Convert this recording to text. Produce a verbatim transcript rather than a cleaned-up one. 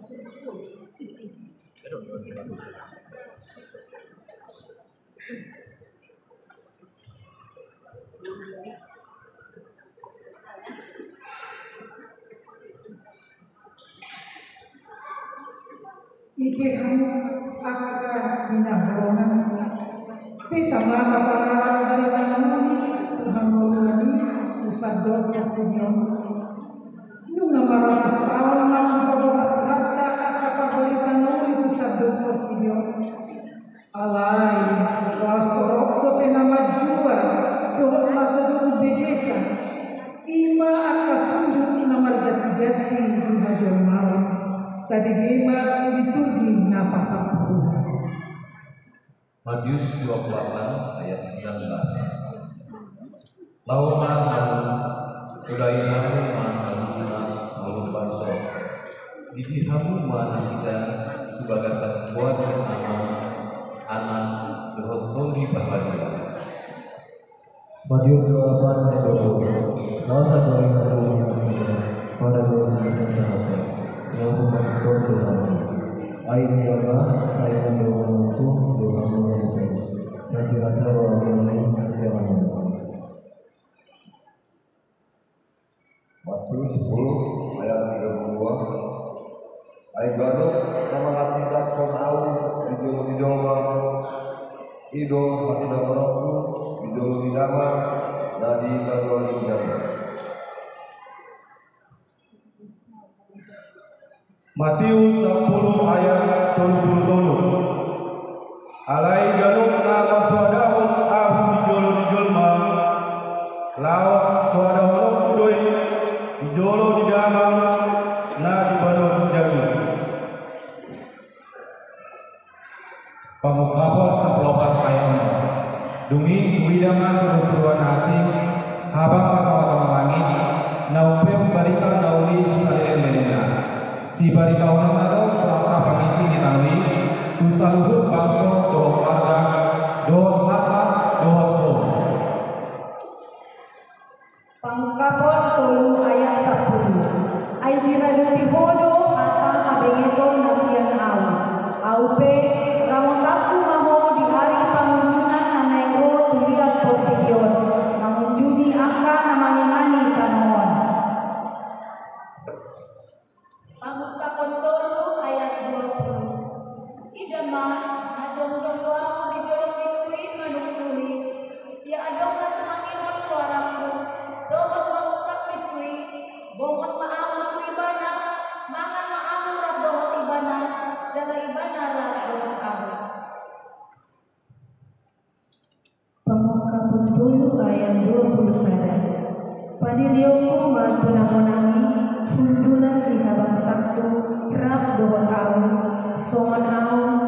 Ipehan akan pinahronan pitama kapararan dari tanamuni Tuhan mulani usador pertunion nung namaratus tahun nam dipaborat hatta akapabari tanamuni usador pertunion alai kelas torok do penama jua doh nasadu begesa ima akasunjuk inamar gati-gati di hajar malam tadi gema liturgi napasapuluh. Matius dua puluh delapan ayat sembilan belas. Lauma hamu udai hamu ma saluna salun banso. Didi hamu ma nasida kubagasan buat pertama anak dohot toli perbadia. Matius dua puluh delapan ayat dua puluh. Laos satu hamu nasida pada dua puluh sahabat. Yang membantu Tuhan, air jaga saya mendoaku Tuhan memberikan kasih rasa roh ini kasih Allah. Matius sepuluh ayat tiga puluh dua. Air gadok nama hatidak kon au di jolo di jolma ido hatidak orangku di jolo di nama nadi kado rinjang. Matius sepuluh ayat tiga puluh tiga. Alai galuk nama swadahon ahu dijolo dijolma laos swadahon kudoi dijolo didama na dibado penjaga. Pangukapon sepelopat ayana dungi widama suruh-suruhan asing habang pertama-tama langit naupeong barita nauli sisalian menena si barita onang nado prata pangisi ditanui tu saluhut bangso dohot marga dohot harta dohot ho. Pangukapon tolu ayat sepuluh. Ai diraduti hodo hata abengeton nasian au au pe ramotaku maho di hari pamunjunan nanairo tuliat portigion mamunjuni aka namani-mani tanohon. Pangukapon tolu ayat dua puluh. Idama na jongjong doamu di jolong ditui manutui ya adong na tumangihon suaraku dohot mangukap pitui bongot maamu tu ibana mangan maamu rab dohot ibana jaga ibana rab dohot amu. Pangukapon tolu ayat dua puluh sada. Padirioku matuna monangi hundulan di habang sakku rab dohot amu songan amu